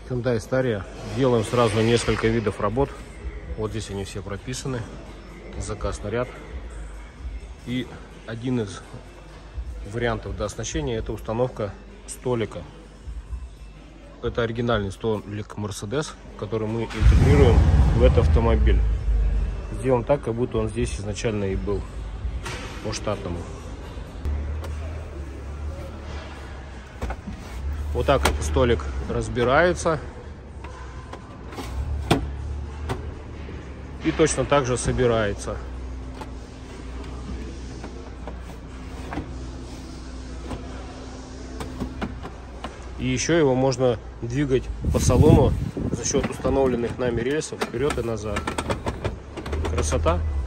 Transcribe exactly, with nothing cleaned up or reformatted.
Hyundai Staria. Делаем сразу несколько видов работ. Вот здесь они все прописаны. Заказ на ряд. И один из вариантов дооснащения — это установка столика. Это оригинальный столик Mercedes, который мы интегрируем в этот автомобиль. Сделан так, как будто он здесь изначально и был, по штатному. Вот так столик разбирается. И точно так же собирается. И еще его можно двигать по салону за счет установленных нами рельсов вперед и назад. Красота!